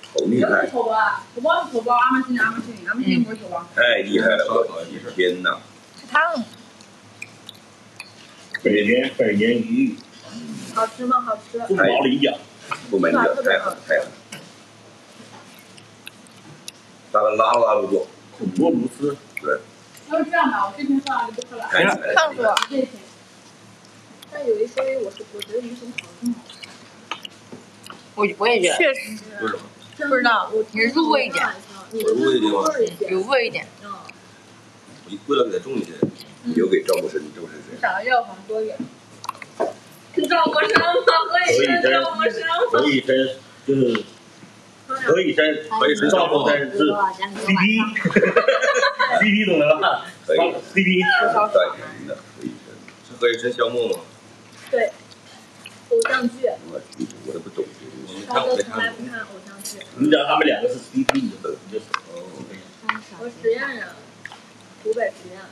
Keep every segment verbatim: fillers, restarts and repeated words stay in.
好厉害！ 头孢，头孢是头孢，阿玛西林阿玛西林，阿玛西林不是头孢。 太厉害了！我天哪！ 汤。 百年百年一遇。 好吃吗？好吃。 凤毛麟角。 凤毛麟角，太好太好。大概拉都拉不住， 孔多如斯。 对。 要是这样的，我这瓶喝完就不喝了。 没了， 上桌。 这瓶。但有一些我是我觉得鱼生桃更好吃。 我我也觉得。确实。 为什么？ 不知道，你入味一点。 入味一点吗？ 有味一点。 嗯。 我味道给它重一些，留给赵国生，赵国生谁？ 少药黄多一点。赵国生吗？何以琛？赵国生。 何以琛就是何以琛， 何以琛赵国生是 C P，C P 懂了吧？ 可以 ，C P。 代言人的何以琛，是何以琛萧默吗？ 对。偶像剧。 我去，我都不懂这东西。 超哥从来不看偶像剧。 你知道他们两个是 C P 的，就是哦。 我实验人，湖北实验。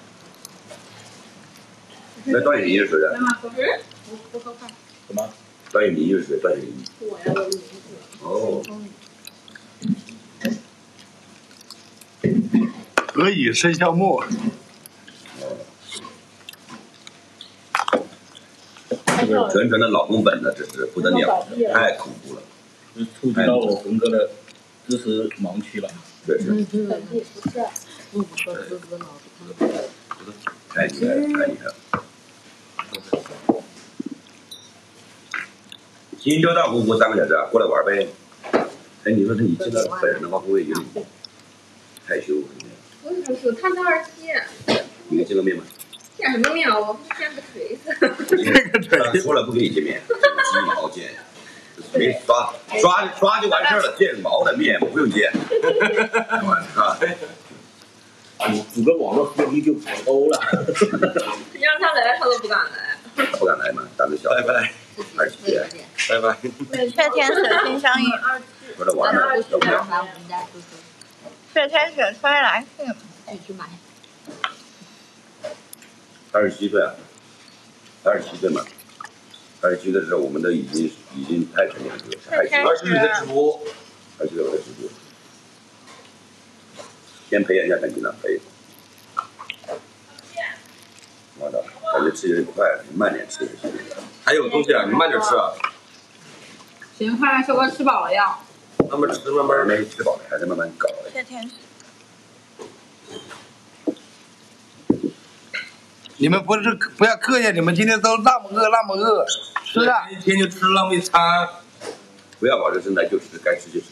那段奕是谁的？ 妈妈说，嗯，我不喝饭。 什么？ 段奕明是谁？段奕明。 我呀，我名字。 哦。 何以琛萧默。 纯纯的老公本的，这是不得了，太恐怖了。 这触及到我冯哥的知识盲区了。 对是。 本地不是。 不喝哥哥脑子汤。 太厉害了，太厉害了。荆州到芜湖三个小时啊，过来玩呗。哎，你说他你见到本人的话，会不会有点害羞？ 不是害羞，他是二十七。 你跟见过面吗？ 见什么面啊？我见个锤子。 见个锤子。说了不跟你见面，鸡毛见。没刷刷刷就完事了，见毛的面不用见。我操！ 组个网络司机就跑欧了。 你让他来，他都不敢来。 他不敢来嘛，胆子小。拜拜，二七，拜拜。 夏天水心相印。 说着玩呢，受不了。 雪天雪吹来信，自己去买。 二十七岁啊，二十七岁嘛，二十七岁的时候，我们都已经已经太成年了，太二十岁在直播，二十岁我在直播，先培养一下感情了，可以。我操，感觉吃有点快，慢点吃就行。还有东西啊，你慢点吃啊。 行，快让修哥吃饱了要。 慢慢吃，慢慢没吃饱，还在慢慢搞。 谢天。 你们不是不要客气，你们今天都那么饿那么饿，吃啊！ 一天就吃浪费餐，不要保证身材，就吃，该吃就吃。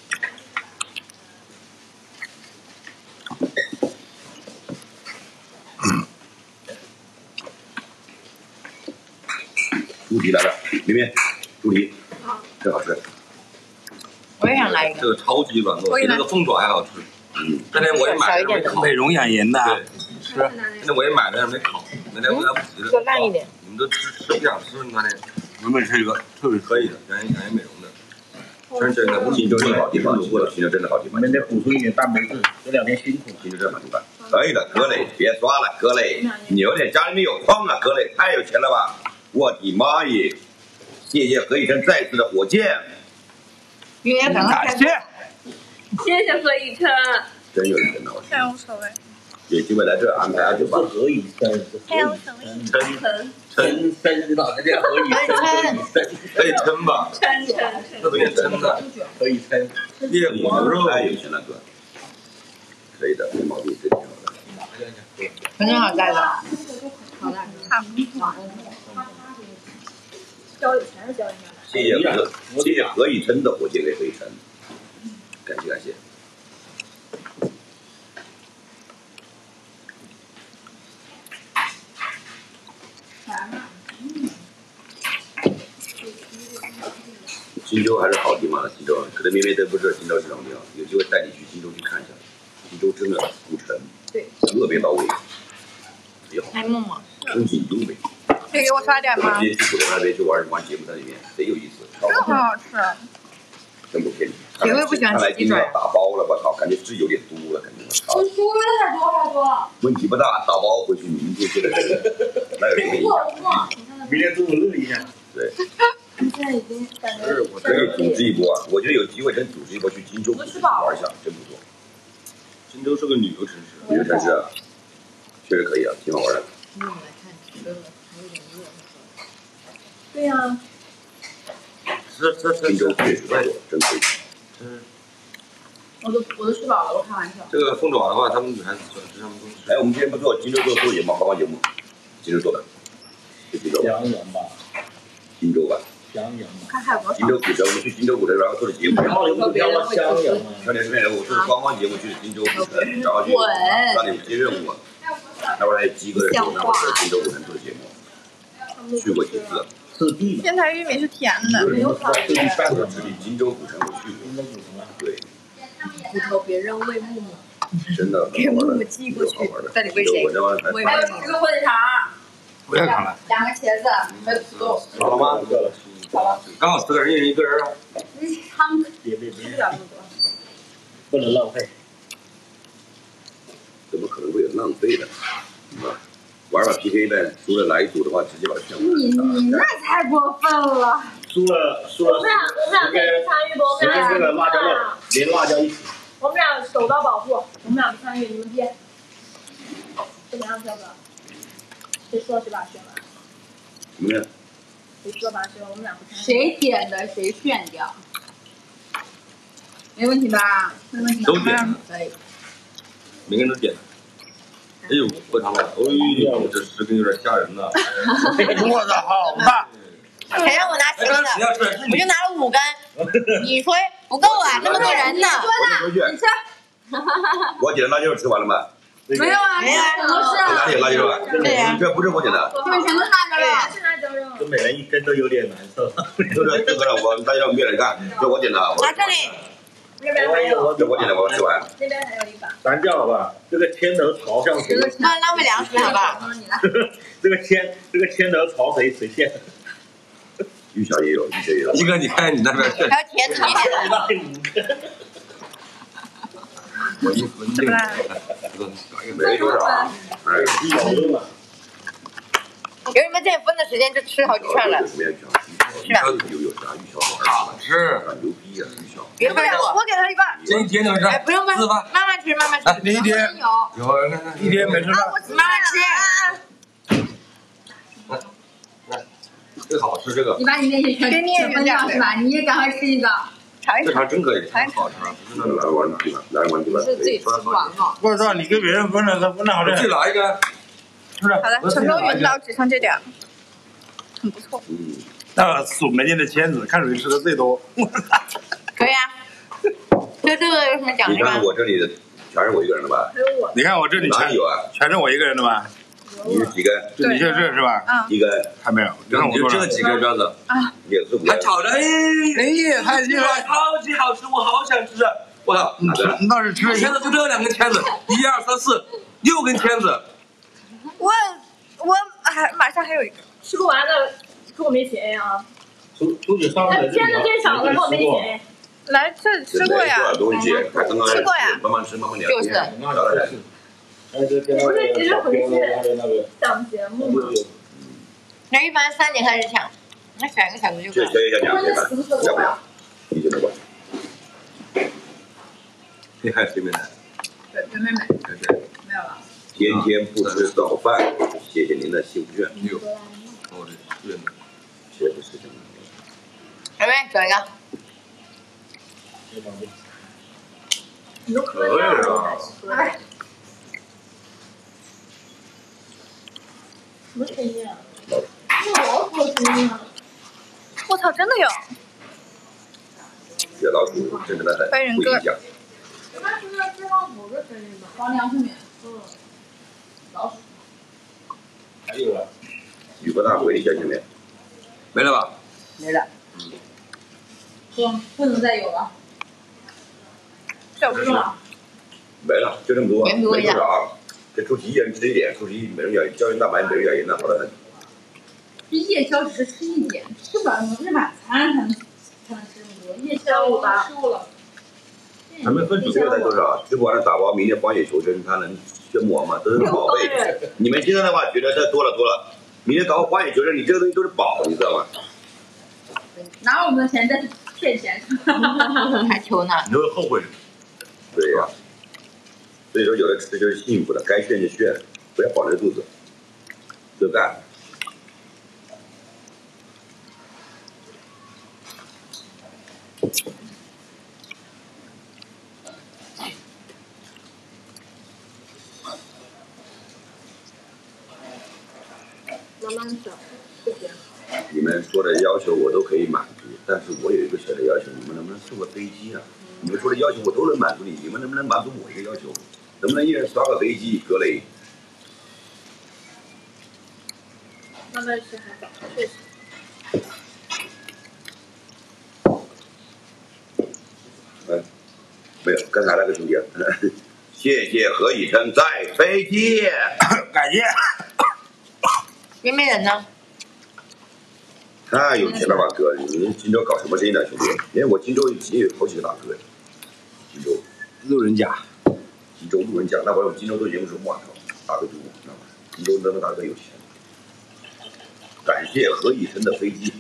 猪蹄来了，明明，猪蹄，真好吃。 我也想来一个。 这个超级软糯，比那个凤爪还好吃。嗯，那天我也买了，没烤。 美容养颜的。 对，是。那天我也买了，没烤。那天我要不急了。 就烂一点。 你们都吃吃不想吃，那天。 我们吃一个，特别可以的，养颜养颜美容的。真真的，荆州是好地方，路过了荆州真的好地方。 你们得补充一点蛋白质，这两天辛苦了。 荆州真好地方。可以了，葛磊，别刷了，葛磊，你有点家里面有矿啊，葛磊，太有钱了吧？我的妈耶！谢谢何以琛再次的火箭。 感谢。 谢谢何以琛。 真有钱了，我太无所谓。 有机会来这安排下酒吧。 何以琛， 太无所谓。 琛琛琛知道，人家何以琛， 可以琛吧？ 琛琛， 特别琛的。 何以琛， 烈火牛肉太有钱了，哥。可以的，没毛病，这挺好的。 很好带的。 好大差交有钱是交人家的。 谢谢何，谢谢何以琛的火箭给何以琛，感谢感谢。荆州还是好地方，荆州可能绵绵都不知道荆州是什么地方，有机会带你去荆州去看一下。荆州真的古城， 对， 特别到位。 还梦吗？ 风景优美。 可以给我刷点吗？ 直接去酒店那边去玩玩节目在里面，贼有意思。 真的很好吃。 真不骗你。 谁会不喜欢吃鸡爪？ 打包了，我操，感觉是有点多了，感觉。 我说的太多太多。 问题不大，打包回去明天就能吃。那有什么影响？ 明天中午热一下。 对。 你现在已经感觉我可以组织一波啊！我觉得有机会真组织一波去荆州玩一下，真不错。荆州是个旅游城市，旅游城市啊，确实可以啊，挺好玩的。 那我来看吃了，还有点热。 对呀。 是是是。荆州确实不错，真可以。 嗯。我都我都吃饱了，我开玩笑。 这个凤爪的话，他们女孩子喜欢吃他们东西。 哎，我们今天不做荆州做做节目，访访节目，荆州做的，是荆州。 襄阳吧。 荆州吧。 襄阳吧。 看还有多少？ 荆州古城，我们去荆州古城，然后做的节目。 然后你不是讲了襄阳吗？ 去年之前我做的官方节目去荆州古城，然后去那里接任务。那会儿还有鸡哥的时候，那会儿在荆州古城做的节目，去过几次。 现在玉米是甜的。 没有烤的。 荆州古城我去过。 荆州古城啊。 对。 骨头别扔喂木木。 真的。 给木木寄过去，到底喂谁？喂还有十个火腿肠。 不要看了。 两个茄子，还有土豆。 好了吗？ 好了。 刚好四个人，一人一个人啊。 他们别别别， 吃不了那么多。 不能浪费。 怎么可能会有浪费的？啊，玩把 P K 呗，输了来一组的话，直接把它抢了。 你你那太过分了。 输了输了。 我们俩我们俩可以参与不？我们俩这个辣椒肉，连辣椒一起。 我们俩手刀保护，我们俩不参与，你们编。怎么样，小哥？谁说谁把它选完？ 什么呀？ 谁说把它选完？我们俩不参与。 谁点的谁炫掉，没问题吧？没问题。 都点， 可以。 每个人都点。哎呦，不长了，哎呦，这十根有点吓人了。 我的好大！ 谁让我拿十根的？我就拿了五根。你说不够啊，那么多人呢。 你吃。 我点的辣椒肉吃完了吗？ 没有啊， 没有啊， 都是哪里有辣椒肉啊？ 对呀， 这不是我点的。 这边全都是辣椒肉。 是辣椒肉。 这每人一根都有点难受。 就是这个让我辣椒肉面你看，这我点的。 拿这里。 那边还有。 这我点的，我吃完。 那边还有一把。 咱这样好吧，这个牵头朝向谁？ 那浪费粮食好吧？ 这个牵这个牵头朝谁谁献？ 玉小也有，玉小也有。 一哥，你看你那边是。 还有茄子一点的。 我一分定。 没多少。哎， 一咬肉嘛。 有你们这分的时间就吃好几串了。 什么呀？玉小有有啥？玉小好吃。 牛逼啊！玉小。 别分我，我给他一半。 这一天怎么吃？ 哎，不用分， 四分。 慢慢吃，慢慢吃。 你一天有。 有， 一天没吃饭。 慢慢吃。 这个好吃，这个。 你把你那些全全分掉是吧？你也赶快吃一个。 这肠真可以，好吃。 来玩去吧，来玩去吧。 是自己吃不完了。 我操，你跟别人分了，他分的好去拿一个。 是不是？ 好的，成功云到只剩这点，很不错。 嗯。 那数人家的签子，看谁吃的最多。 可以啊。就这个有什么奖励吗？ 你看我这里的全是我一个人的吧？ 还有我。 你看我这里全哪里有啊？ 全是我一个人的吧？ 你是几根？ 就你就这是吧？ 啊。 一根还没有。 你就这几根这子。 啊。 也是五根。 还炒着，哎哎，太厉害！ 超级好吃，我好想吃。我操！ 你吃，你倒是吃。 签子就这两根签子，一二三四，六根签子。 我我还马上还有一个。 吃不完的，给我没钱啊！ 出出去上那签子最少的，给我没钱。 来，这吃过呀。 多少东西？还刚刚吃过呀。 慢慢吃，慢慢聊。 就是。 不是，其实回去讲节目嘛。 那一般三点开始抢，那选一个小时就可以。 这可以要两天吧？要不要？一千多吧。 你还有谁没来？ 对，没没没，没有了。 天天不吃早饭，谢谢您的幸福券。 有，我这对呢。 确实是这样。 小妹选一个。 你都喝掉了。哎。什么声音啊？老鼠的声音啊！ 我操，真的有！ 这老鼠真的很不一样。 它是那脂肪补的声音吧？ 放凉水面。 嗯。老鼠。 还有了。 雨不大，回一下前面。 没了吧？ 没了。说不能再有了。 小不中了。 没了，就这么多， 没多少。这周期一人吃一点，周期每人养胶原蛋白，每人养盐的好得很。 这夜宵只是吃一点，吃不完是晚餐才能才能吃那么多。夜宵我吃过了。 咱们分主角才多少？吃不完的打包，明天荒野求生，他能宣磨吗？都是宝贝。你们现在的话觉得这多了多了，明天搞个荒野求生，你这个东西都是宝，你知道吗？ 拿我们的钱再去骗钱， 还求呢。 你都会后悔。 对呀、啊，所以说有的吃就是幸福的，该炫就炫，不要饱着肚子，就干。 慢慢吃，不甜。 你们说的要求我都可以满足，但是我有一个小的要求，你们能不能送个飞机啊？你们说的要求我都能满足你，你们能不能满足我一个要求？能不能一人刷个飞机？格雷。 慢慢吃还早，确实。 嗯，没有，刚才那个兄弟，谢谢何以琛再飞机， 感谢。 边边人呢？ 太有钱了吧，哥！你们荆州搞什么生意呢，兄弟？连我荆州已经有好几个大哥。荆州路人甲， 荆州路人甲，那会儿我荆州都研究出哇操，大哥多，知道吗？荆州那么大哥有钱。感谢何以琛的飞机。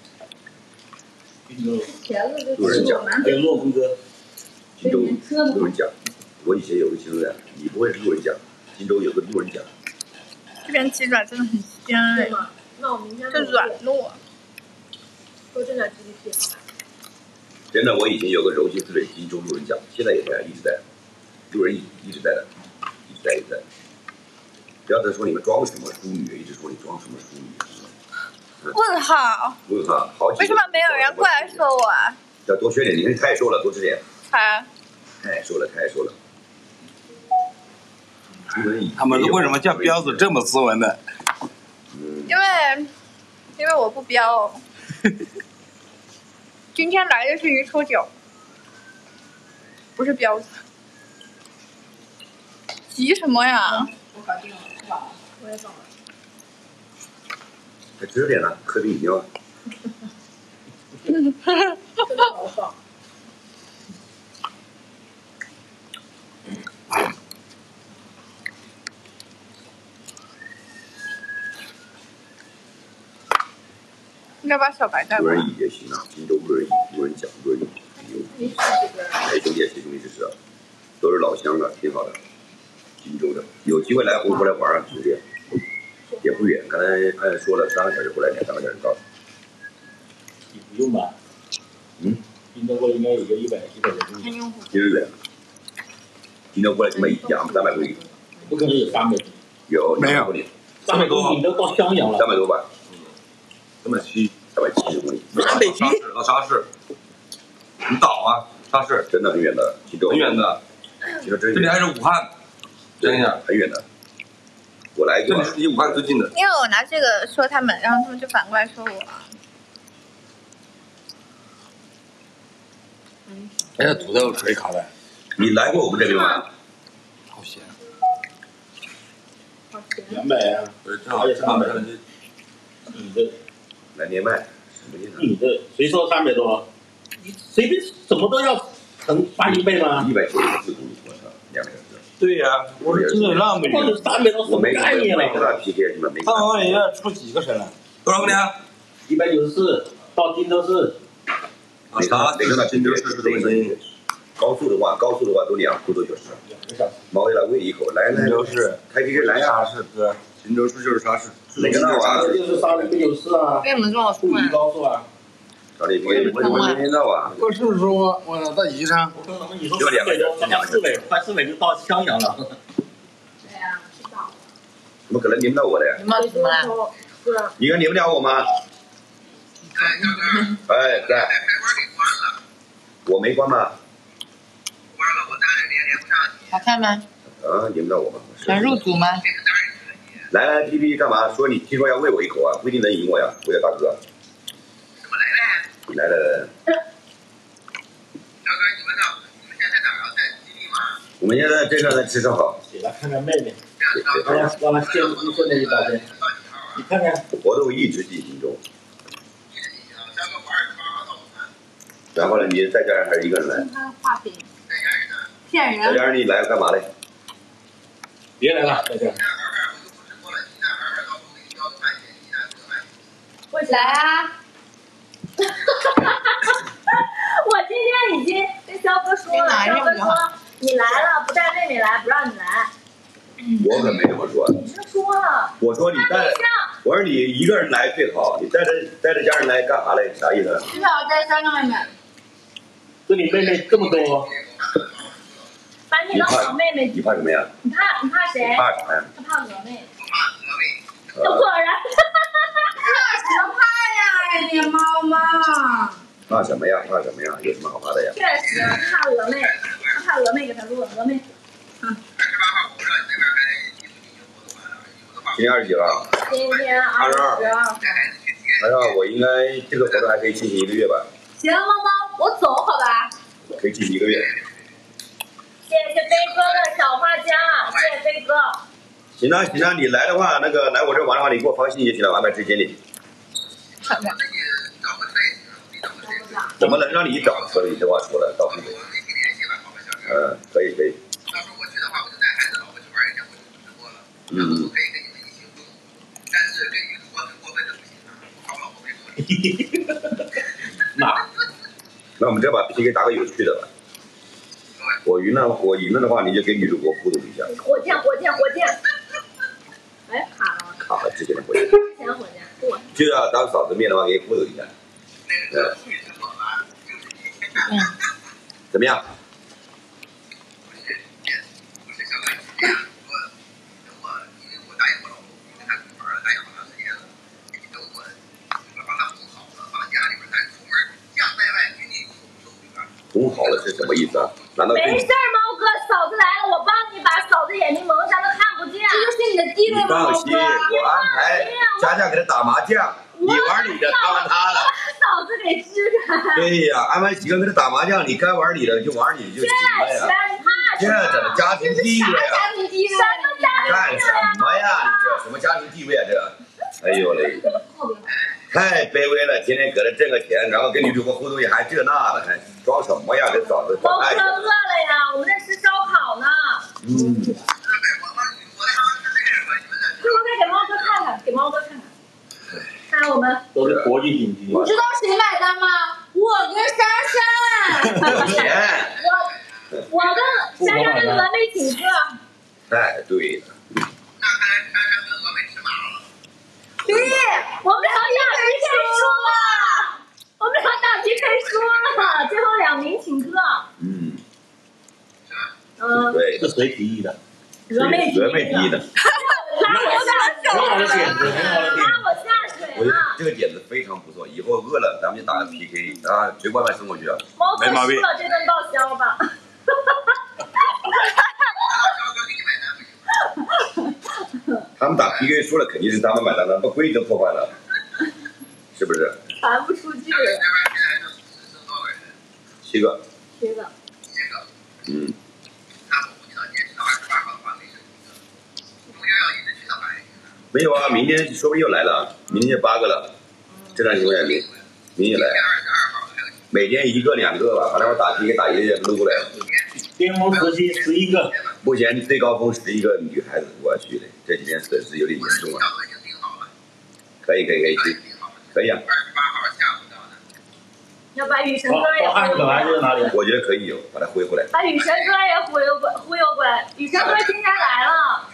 茄子就路人甲， 还有骆峰哥， 荆州路人甲，我以前有个形容词，你不会是路人甲，荆州有个路人甲。 这边鸡爪真的很香哎， 那我明天这软糯。 多挣点 G D P 好吧？ 真的，我以前有个柔性思维，荆州路人甲，现在也在，一直在，路人一一直在的，一直在，一直在。不要再说你们装什么淑女，一直说你装什么淑女。 问号？ 问号，好几。 为什么没有人过来说我啊？ 要多学点，你看太瘦了，多吃点。 啊。 太瘦了，太瘦了。 他们为什么叫彪子这么斯文的？ 嗯。 因为，因为我不彪。今天来的是一抽酒，不是彪子。急什么呀？ 我搞定了，吃饱了，我也饱了。 再吃点呢，喝瓶饮料。 真的好饱。 应该把小白带路过来。 人乙也行啊，荆州路人乙、路人甲、路人乙，牛。谁兄弟谁兄弟支持啊？都是老乡了，挺好的。荆州的，有机会来湖过来玩啊，兄弟。也不远，刚才刚才说了，三个小时过来，两三个小时到。 你不用吧？ 嗯。 荆州过来应该有个一百一百人民币。 今日的。荆州过来起码一两三百公里。 不可能有三百。 有没有？ 三百多，你都到襄阳了。 三百多吧。 三百七， 三百七十公里。 三百七到沙市，你岛啊，沙市真的很远的，荆州很远的， 荆州真这里还是武汉，真的很远的。我来这里是离武汉最近的。 因为我拿这个说他们，然后他们就反过来说我。 哎呀，土豆可以烤的。 你来过我们这边吗？ 好咸。 两百啊， 而且三百多。你的来年麦什么意思？ 你的谁说三百多？你随便什么都要乘翻一倍吗？ 一百九十四公里，我操，两个小时。 对呀、啊，我说真的那么远。 三百多什么概念了？ 没跟他 P K 是吧？没。 他好像也要出几个省了？ 多少公里啊？ 一百九十四到荆州市。 没他没跟他荆州市是多少？高速的话，高速的话都两个多小时。 两个小时。 猫一来喂一口，来来。荆州市，开 P K 来呀！ 沙市哥， 荆州市就是沙市。 没跟他玩。 这就是沙一百九十四啊。 为什么这么沪渝高速啊。 找你 P K，我我没听到啊。 我是说，我到宜昌。 我跟他们你说四百多，到四百，快四百就到襄阳了。 对呀，知道。 怎么可能连不到我的呀？ 你们怎么了？ 你看连不了我吗？哎，在。我没关吗？ 好看吗？ 啊，连不到我吗？ 想入组吗？ 来来 P P 干嘛？说你听说要喂我一口啊，不一定能赢我呀，我要大哥。怎么来来？来来来。大哥，你们呢？你们现在在哪儿？在基地吗？我们现在这个在吃上好。 起来看看妹妹，让他让他羡慕羡慕一大片。你看看， 活动一直进行中。然后呢？你在家人还是一个人来？ 他的画饼。骗人。 在家人你来干嘛嘞？ 别来了，在这。 来啊！ 我今天已经跟肖哥说了，肖哥说你来了不带妹妹来，不让你来。 我可没这么说。 你是说了。 我说你带，我说你一个人来最好，你带着带着家人来干啥嘞？啥意思？ 至少带三个妹妹。 这你妹妹这么多。 把你当好妹妹。 你怕什么呀？ 你怕你怕谁？ 怕啥呀？ 他怕峨眉。果然。 怕什么怕呀，你猫猫。 怕什么呀？怕什么呀？有什么好怕的呀？ 确实怕峨眉，他怕峨眉给他录峨眉。嗯。 今天二十几号？ 今天二十二号。 二十二，我应该这个活动还可以进行一个月吧？ 行，猫猫，我走好吧？ 可以进行一个月。 谢谢飞哥的小画家，谢谢飞哥。 行啊行啊，你来的话，那个来我这玩的话，你给我发信息就行了，我安排时间里。 看看。 怎么能让你一找车里这话说了，到处北。嗯，可以可以。嗯。 那， 那我们再把 P K 打个有趣的吧。我赢了，我赢了的话，你就给女主播互动一下。 火箭，火箭，火箭。哎，卡了。 卡了，之前的火箭。 之前的火箭，我。 就要当嫂子面的话，给你互动一下。嗯。 嗯。 怎么样？哄好了是什么意思啊？难道没事儿，猫哥，嫂子来了，我帮你把嫂子眼睛蒙上，都看不见。 这就是你的地位吗？ 放心，我安排佳佳给他打麻将，你玩你的，他玩他的。 嫂子给支开。 对呀，安排几个给他打麻将，你该玩你的就玩你的就行了呀。这怎么家庭地位啊？ 家庭地位？ 什么家庭地位？ 干什么呀？你这什么家庭地位啊？这，哎呦嘞！太卑微了，天天搁这挣个钱，然后跟女主播互动也还这那的，还装什么呀？跟嫂子装爱。 我饿了呀，我们在吃烧烤呢。 嗯。 最后再给猫哥看看，给猫哥看看，看看我们。 都是国际顶级。 你知道谁买单吗？我跟珊珊。 钱。 我我跟珊珊跟峨眉请客。 太对了。 对，我们俩打 P K 输了，我们俩打 P K 输了，最后两名请客。嗯。嗯。 对。 是谁提议的？ 峨眉提议的。 峨眉提议的。 拉我下水了。 很好的点子，很好的点子。 拉我下水了。 这个点子非常不错，以后饿了咱们就打个 P K 啊，随外卖送过去啊。 猫哥输了，这顿报销吧。 他们打 P K 输了，肯定是他们买单的，把规则破坏了，是不是？ 传不出去。 七个。 七个。 嗯。没有啊，明天说不定又来了，明天就八个了，正常情况下明明天来，每天一个两个吧，反正我打 P K 打一个月撸过来。 巅峰时期十一个， 目前最高峰十一个女孩子，我去的，这几天损失有点严重啊。可以可以可以去，可以啊。 要把雨神哥也忽悠过来。 我觉得可以有，把他忽悠过来。 把雨神哥也忽悠过忽悠过来，雨神哥今天来了。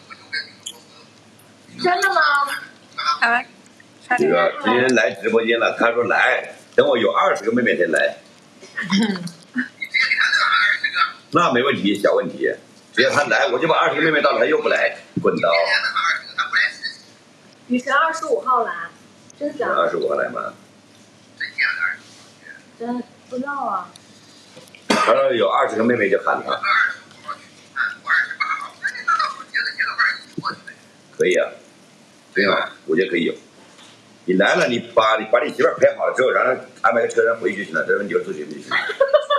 真的吗？ 啊？ 这个今天来直播间了，他说来，等我有二十个妹妹才来。那没问题，小问题，只要他来，我就把二十个妹妹到了，他又不来，滚刀。 雨神二十五号来，真假？ 二十五号来吗？ 真不知道啊。 他说有二十个妹妹就喊他。可以啊，挺好，我觉得可以有。你来了，你把你把你媳妇陪好了之后，然后安排个车上回去就行了，这问题就自己就行了。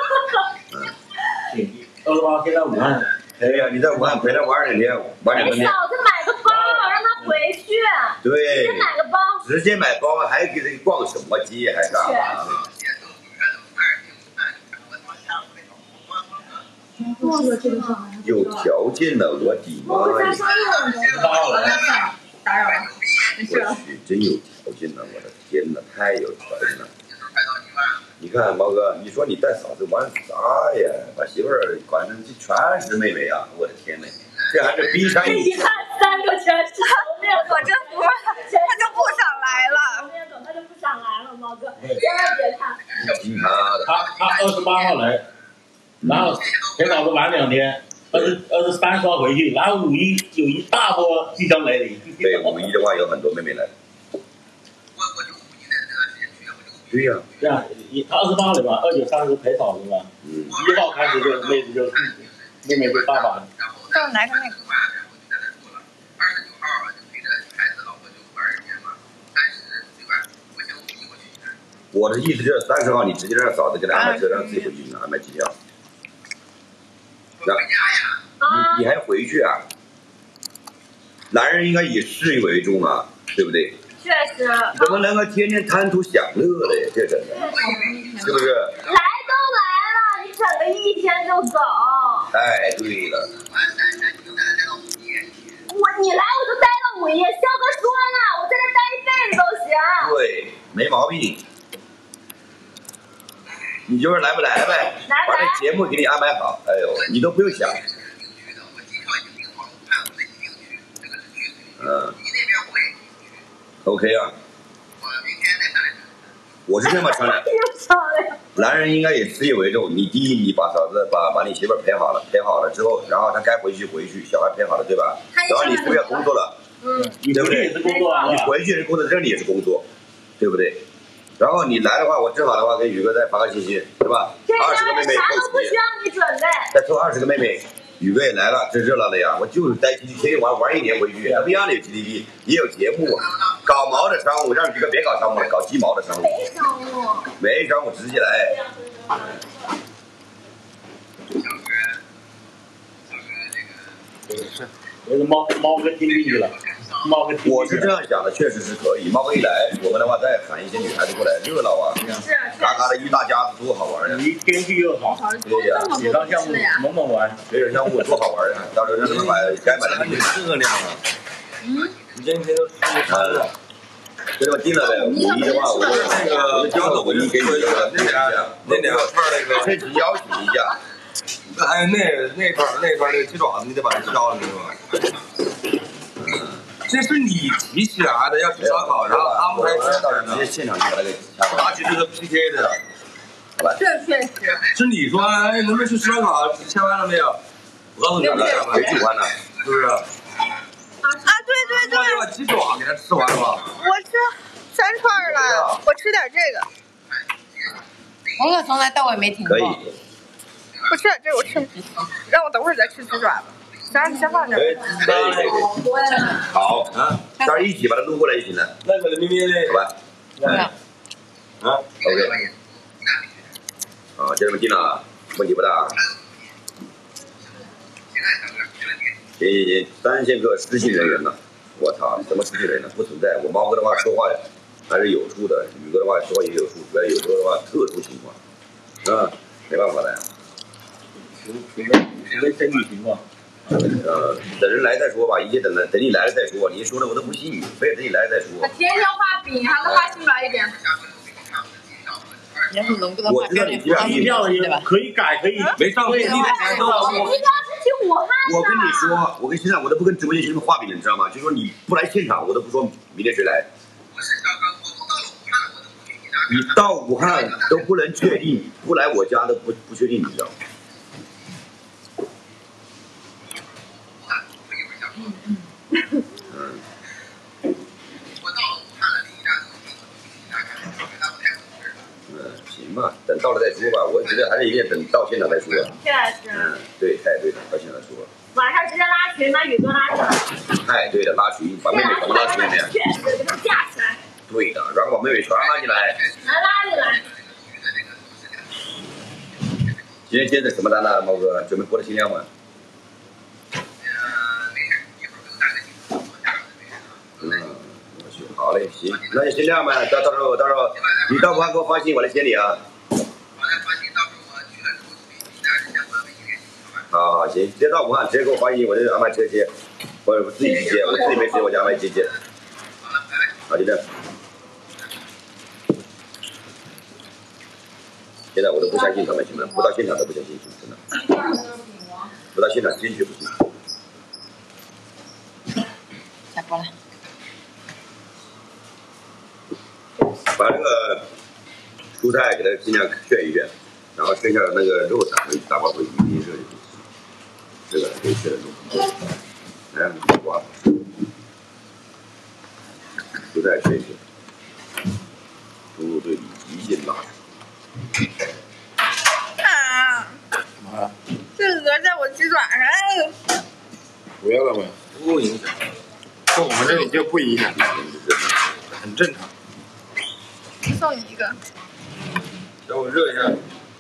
嗯。二十八现在武汉。 哎呀，你在武汉陪他玩两天，玩两天。 给嫂子买个包，让他回去。 对。 直接买个包。 直接买包，还给他逛什么街，还干嘛？有条件的，我的妈呀！ 打扰了，没事了。 我去，真有条件的，我的天哪，太有条件了。 你看毛哥，你说你带嫂子玩啥呀？把媳妇儿管成这全是妹妹啊！我的天呐，这还是冰山一角。 你看三个全是头面我这不，他就不想来了。 头面狗他就不想来了，毛哥，千万别看。 他他他二十八号来，然后陪嫂子玩两天，二十二十三号回去，然后五一有一大波即将来临。 对，五一的话有很多妹妹来。对呀、啊， 对啊，他二十八了吧，二九三十陪嫂子吧，嗯，一号开始就妹子就妹妹就大把了。 就拿个那个。 我的意思就是三十号你直接让嫂子给他安排车，让自己回去安排机票。那，你你还回去啊？男人应该以事业为重啊，对不对？ 确实。 怎么能够天天贪图享乐嘞？这真的，是不是？ 来都来了，你整个一天就走。 哎，对了。 我你来我就待到午夜，肖哥说呢，我在这待一辈子都行。 对，没毛病。你就是来不来呗？ 来把这节目给你安排好，哎呦，你都不用想。嗯。OK 啊。我是这么商量。男人应该以事业为重。你第一，你把嫂子把把你媳妇儿陪好了，陪好了之后，然后她该回去回去，小孩陪好了，对吧？然后你是不是要工作了？ 嗯。 对不对？你回去是工作，这里也是工作，对不对？然后你来的话，我正好的话给宇哥再发个信息，是吧？二十个妹妹啥都不需要你准备。 再凑二十个妹妹，宇哥也来了，真热闹了呀！我就是待 G D P 天天玩玩一年回去，不一样的有 G D P， 也有节目，搞毛的商务，让宇哥别搞商务了，搞鸡毛的商务。 没商务。 没商务，直接来。 是，我是猫猫哥经历了。 我是这样想的，确实是可以。猫哥一来，我们的话再喊一些女孩子过来，热闹啊！ 是， 嘎嘎的一大家子多好玩呀！ 你天气又好， 对呀， 水上项目猛猛玩， 水上项目多好玩呀！到时候让他们买该买的东西。 热量啊！嗯，你今天都吃餐了。 这就定了呗。五一的话，我那个交的五一给你这个那俩那两串那个， 趁机邀请一下。 那还有那那串那串那个鸡爪子，你得把它烧了，是吧？这是你提起来的，要吃烧烤，然后他们还到时候直接现场就把那个拿起这个 P K 的， 好吧？ 这确实。 是你说，哎，能不能去吃烧烤？签完了没有？我告诉你了， 谁喜欢呢？ 是不是？ 啊，对对对。 我把鸡爪给他吃完了吧？ 我吃三串了，我吃点这个。我可从来到尾没听过。 可以。 我吃点这个，我吃。让我等会儿再吃鸡爪子。咱先放这儿。 好啊，大家一起把它录过来就行了。 那个咪咪的， 好吧？嗯。啊 ，OK。啊，就这么定了，问题不大。行行行，三线客失信人员呢？我操，什么失信人呢？不存在。我猫哥的话说话还是有数的，宇哥的话说话也有数，主要有时候的话特殊情况，是吧？没办法的呀。 除除非除非身体情况。 呃，等人来再说吧，一切等了，等你来了再说。你说的我都不信你，非得等你来了再说。 他天天画饼，还能画清白一点。 也是能不能我知道你这样机票也可以改，可以没上飞机的钱都我应该是去武汉的。 我跟你说，我跟现在我都不跟直播间兄弟们画饼了，你知道吗？就说你不来现场，我都不说明天谁来。你到武汉都不能确定，不来我家都不不确定，你知道吗？嗯。嗯，行吧，等到了再说吧。我觉得还是一定等到现场再说。 确实。 嗯，对，太对了，到现场再说。 晚上直接拉群，把宇哥拉起来。 太对了，拉群，把妹妹全拉群里面。 确实，给他架起来。 对的，然后把妹妹全拉进来。 来拉进来。 今天接的什么单呢，猫哥？准备播的新量吗？嗯，我去，好嘞，行，那就先这样吧。到到时候，到时候你到武汉给我发信，我来接你啊。好好行，直接到武汉，直接给我发信，我就安排车接，我我自己去接，我自己没时间，我就安排接接。好，就这样。 现在我都不相信他们，兄弟们，不到现场都不相信，真的。不到现场坚决不信。 下锅了。 把这个蔬菜给它尽量炫一炫，然后剩下的那个肉啥可以打包回去明热就可以吃。这个可以吃得住。哎，西瓜，蔬菜炫一炫，中路对比极尽拉扯。 啊！这鹅在我鸡爪上。 不要了吗？ 不影响， 在我们这里就不影响，很正常。 送你一个。 让我热一下。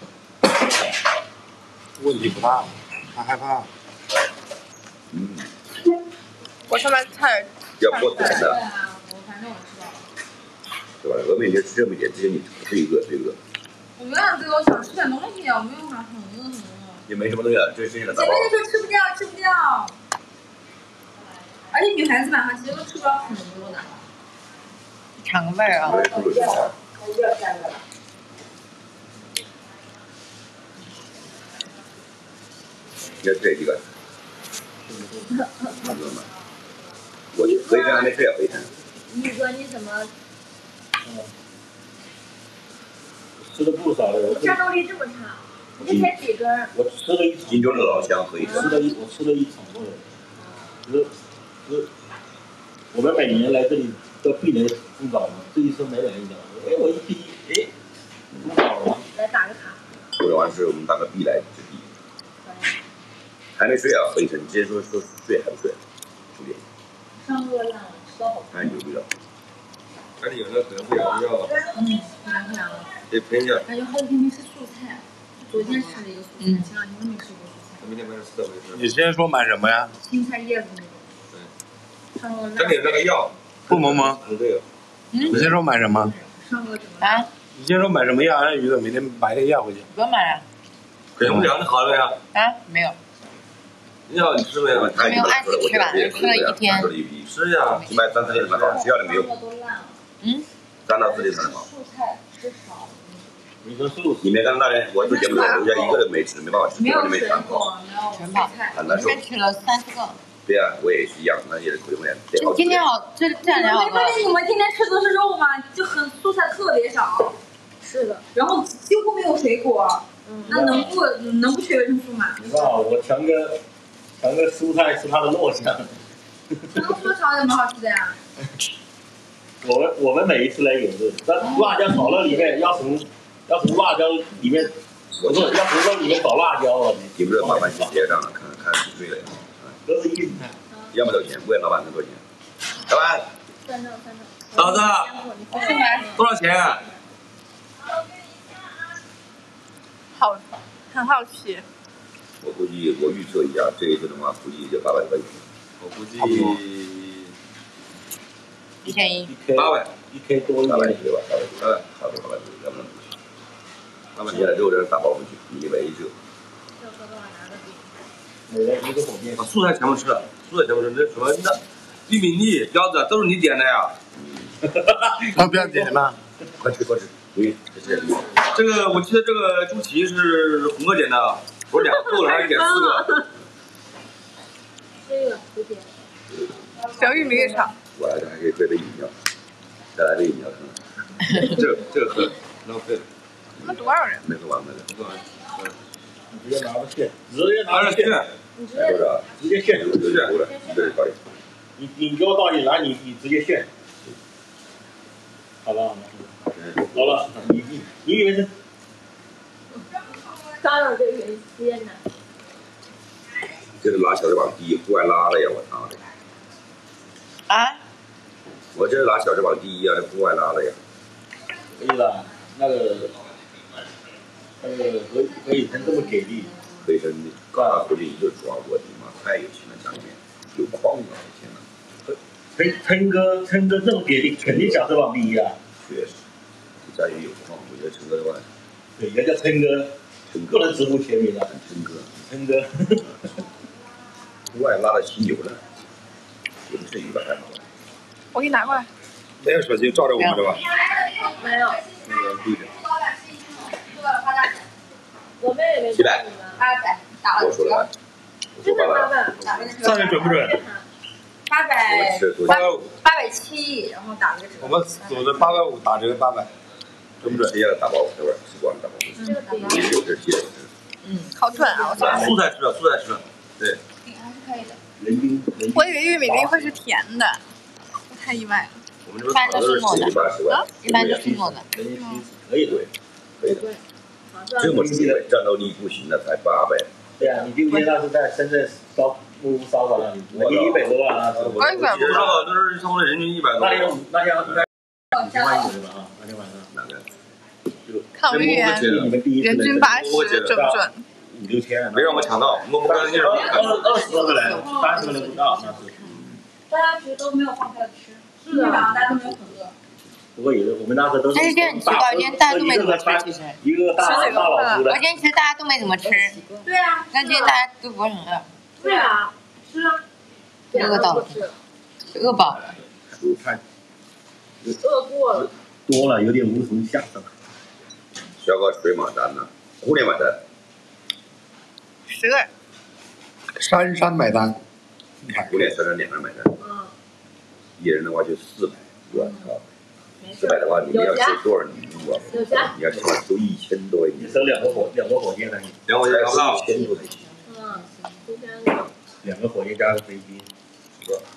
问题不大，他害怕。 嗯。 我上面菜。 要剥短的。 对啊，我反正我知道了。 是吧？我每天吃这么点，之前你最饿最饿。 我没想这个，我想吃点东西，我没有啥很饿很饿。 也没什么东西了，这剩下的打包。 前面就说吃不掉，吃不掉。而且女孩子晚上其实都吃不了很多的。 尝个味儿啊。 要这几个。差不多嘛。我回程还没睡啊，回程。 宇哥，你怎么？ 吃了不少的。 战斗力这么差，你才几根？ 我吃了一桶。 荆州的老乡可以吃了一，我吃了一桶的。是是，我们每年来这里都必来fund枣嘛，这一次没来一点，哎，我一批，哎，fund枣了。 来打个卡。 我完事我们大概必来之地。还没睡啊，回程直接说说睡还不睡？兄弟。 上饿烂了，吃到好。 太牛逼了。 赶紧有那可能不养药了。 嗯，凉不凉了？ 得喷一下。 感觉好几天没吃蔬菜，昨天吃了一个蔬菜，前两天都没吃过蔬菜。 明天买点四回吃。 你先说买什么呀？ 青菜叶子那种。 对。上饿烂。赶紧那个药。 不萌萌。 是这个。 你先说买什么？ 上饿怎么？ 啊？ 你先说买什么药，让鱼子明天买点药回去。 不用买了。 给我们讲的好了没有？ 啊，没有。 药你吃没有？ 没有按时吃吧，吃了一天。 吃呀， 起码三四天才好，吃药的没有。 嗯。 三到四天才好。 蔬菜吃少。 你说素？ 你没看那天我做节目的时候，留下一个都没吃，没办法吃， 没有没水果，没有全跑， 很难受。 今天吃了三四个。 对呀，我也是一样，那也是口味不一样。 今天好，这这两天好。 没发现你们天天吃都是肉吗？就很蔬菜特别少。 是的。 然后几乎没有水果，那能不能不缺维生素吗？ 你看我强哥，强哥蔬菜是他的弱项。 能说少也蛮好吃的呀。 我们我们每一次来也是，那辣椒炒肉里面要从要从辣椒里面，我说要从肉里面找辣椒啊。 你不是麻烦去结账了，看看是对了。 都是硬菜。 要不多少钱？问老板能多少钱？老板。 算账算账。 嫂子，多少钱？ 好，很好奇。 我估计我预测一下，这一次的话，估计也就八百块钱。 我估计一千一。 八百， 一 K 多一点。 八百对吧？八百多，差不多八百多，要不然不行。他们现在肉人打包回去，你没辙。 每人一个火面。 把素菜全部吃了，素菜全部吃，那什么那玉米粒、腰子都是你点的呀？ 他不要点了， 快吃快吃，对，这是。 这个我记得这个猪蹄是红哥点的，我两个够了，还是点四个？ 这个不点。 小玉米也炒。 我来这还可以喝杯饮料，再来杯饮料看看。 这个这个喝浪费了。 你们多少人？ 没喝完没喝完。 你直接拿着去，直接拿着去。 你直接直接炫， 直接炫，这是搞定。 你你给我倒进来，你你直接炫。好了好了，好了，你你你以为是？ 刚有这个原先呢。 这是拉小翅膀第一，户外拉了呀！我操的！ 啊？ 我这是拉小翅膀第一啊，这户外拉了呀。 可以了，那个那个何何以琛这么给力？ 何以琛刚回去一顿抓，我的妈，太有钱了，家里面有矿啊！天哪！ 琛琛哥，琛哥这么给力，肯定小翅膀第一啊！ 确实，家里面有矿，我觉得琛哥的话， 对，人家叫琛哥， 琛哥不能直呼全名的。 琛哥， 琛哥， 户外拉的犀牛了，也不至于吧？还好。 我给你拿过来。 没有手机照着我们的吧？ 没有。 那个对着。 我们也没七百， 八百打了我说了吧，我说真的八八百， 百， 打了个折， 上面准不准？ 八百八百五， 八百七，然后打了个折。 我们组的八百五打折八百，准不准？ 谁要打包？等会儿吃光了打包。 这个比你有这记得。 嗯，好准啊！我操， 素菜吃了，素菜吃了。对， 还是可以的。 人均人均。 我以为玉米粒会是甜的，我太意外了。 我们这边炒的都是十几八十万， 一般都是我的。 人均七十，可以对。 可以的。这么低的战斗力不行的才八百。 对啊，你记不记得那是在深圳烧木屋烧烤那里，人均一百多万啊！ 我我记得烧烤都是差不多人均一百多。 那天那天应该五千万一个吧啊，那天晚上。 哪个？ 抗芋圆，人均八十，准不准？ 五六千， 没让我抢到，我我刚才就是二二十多个人，三十个人不到，那是。 大家其实都没有放开吃，基本上大家都没有很饿。 不过也是，我们那时候都是。 这件很奇怪，今天大家都没怎么吃，其实。 一个大大老粗的。 我今天其实大家都没怎么吃。 对啊。 但今天大家都不是很饿。 对啊，是啊。 饿到了，饿饱了。 蔬菜。 饿过了。 多了，有点无从下手。 小哥谁买单呢？姑娘买单。 十个人。 珊珊买单。 你看，姑娘、珊珊两个人买单。 嗯。 一人的话就四百，我靠。四百的话，你要收多少礼物啊？你要起码收一千多一点。 收两个火，两个火箭才行。 两个火箭加一千多才行。 嗯，中间的。 两个火箭加个飞机，是吧？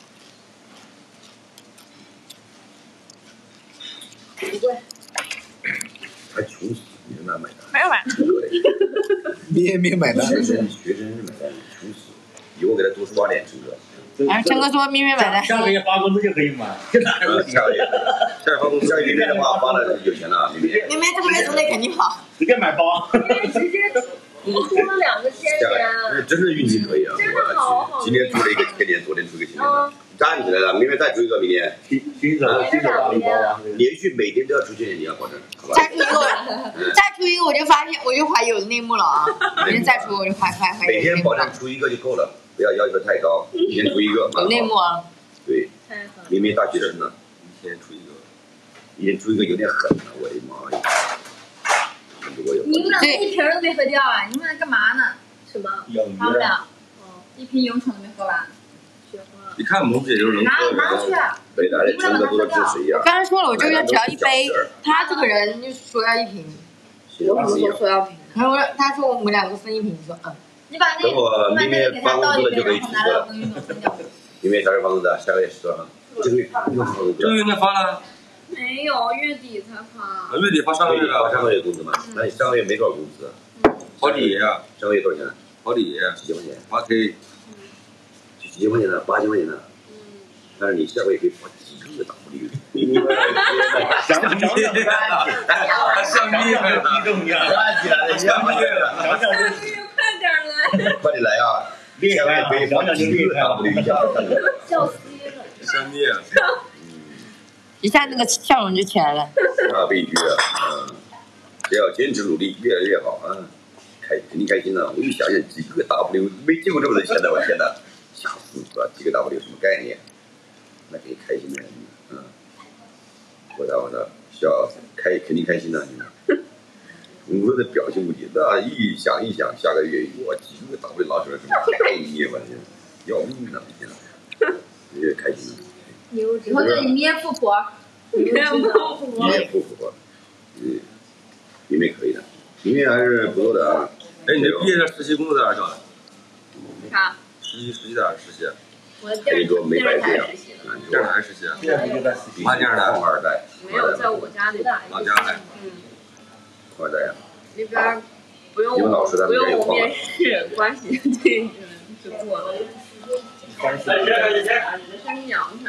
不贵。 还穷死，你让他买单？ 没有买。 咩咩买单。 学生学生是买单，穷死。以后给他多刷点这个。 啊，陈哥说咩咩买单。 下个月发工资就可以买。现在下个月，下个月发工资，下个月的话发了有钱了，明天。 明天这个月总得肯定好。 直接买包。 直接多了两个千元。 真的运气可以啊！ 真的好好。 今天出了一个千年，昨天出一个千年的，站起来了，明天再出一个，明天。 新新手新手大礼包啊！ 连续每天都要出千年，你要保证，好吧？ 再出一个，再出一个，我就发现，我就怀疑有内幕了啊！明天再出，我就怀怀怀疑。 每天保证出一个就够了，不要要求太高，一天出一个。 有内幕啊！ 对，明明大学生呢，一天出一个，一天出一个有点狠了，我的妈呀！ 你们俩一瓶都没喝掉啊！你们在干嘛呢？ 什么？ 他们俩，一瓶永城都没喝完。 一看蒙自己就是能拿喝拿去。 北大的真的多支水呀！ 我刚才说了，我这边只要一杯，他这个人就说要一瓶，我不是说说要瓶，他说他说我们两个分一瓶，说嗯。 你把那， 我明天发工资了就可以取消了。明天啥时候发工资啊？下个月是多少？这个月这个月那发了？ 没有，月底才发。 月底发上个月的。 发上个月工资嘛？那你上个月没多少工资啊？ 保底呀， 上个月多少钱？ 保底几千块钱。 八 K。 几千块钱呢？八千块钱呢？但是你下个月可以发几个 W。 想想想想， 像蜜了， 激动呀！ 看起来了，像蜜了， 想想就快点来！ 快点来啊！ 厉害啊！想想就厉害了， 笑死了， 像蜜了。 一下那个笑容就起来了。 那必须的，嗯，只要坚持努力，越来越好啊！开肯定开心了。我一想想几个 W， 没见过这么多钱的，我天哪，吓死了！几个 W 什么概念？那可以开心的，嗯，我操我操，笑死，开肯定开心的，你们的表情不行，那一想一想，下个月我几个 W 拿出来什么概念，我天，要命了，天哪，越开心了。 以后这里面富婆， 面富婆， 面富婆，嗯，明明可以的，明明还是不错的啊。 哎，你这毕业的实习工资咋交的？ 啥？ 实习实习咋实习？ 我电视没白这样， 电视台实习， 电视就在实习， 哪电视台？ 富二代， 没有在我家里打。 老家来。 嗯。 富二代呀。 那边不用我不用我面试，关系对就做了。 关系。 山阳产。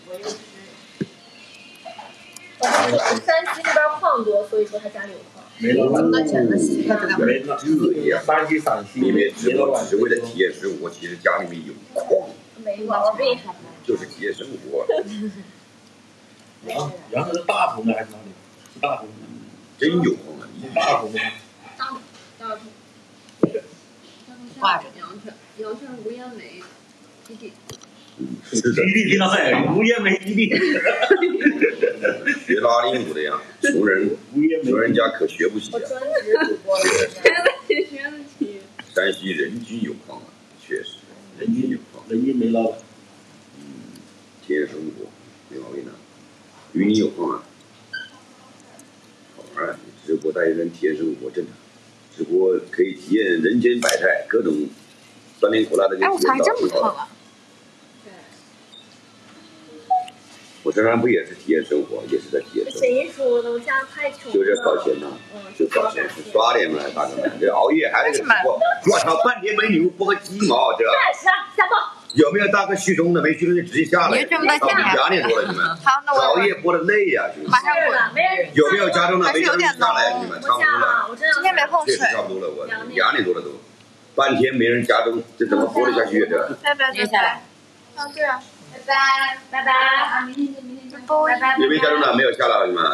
山西那边矿多，所以说他家里有矿。 没了， 挣到钱了， 没了。山西、陕西， 里面只不只是为了体验生活，其实家里面有矿。 没毛病。 就是体验生活。 阳阳是大同的还是哪里？是大同的。 真有矿啊！ 大同的。 大同，大同。不是。 挂着。 阳泉，阳泉无烟煤基地。 是的。 基地听到没？无烟煤基地。 学拉力舞的呀，学穷人穷人家可学不起啊。 专职主播了， 现在学得起。 山西人均有矿啊，确实人均有矿， 人均没老板。 嗯，体验生活没毛病的，与你有矿啊，好玩啊！直播带人体验生活，真的，直播可以体验人间百态，各种酸甜苦辣的就体验到。 哎，我操，还这么胖啊！ 我这边不也是体验生活，也是在体验生活。 谁说的？我家太穷了。 就这搞钱呐，就搞钱，耍点嘛，大哥们，这熬夜还得直播，我操，半天没牛播个鸡毛，这。 下下播。 有没有大哥续中的？没续中就直接下来。 你这么多钱呢？ 两点多了，你们。 好，那我熬夜播的累呀，兄弟。 马上滚。 有没有加钟的？没加钟下来，你们差不多了。 今天没碰水。 确实差不多了，我两点多了都，半天没人加钟，这怎么播得下去？这。 拜拜拜拜。啊，对啊。拜拜拜拜啊！明天见，明天见，拜拜。 有没有加钟的？没有下来，你们。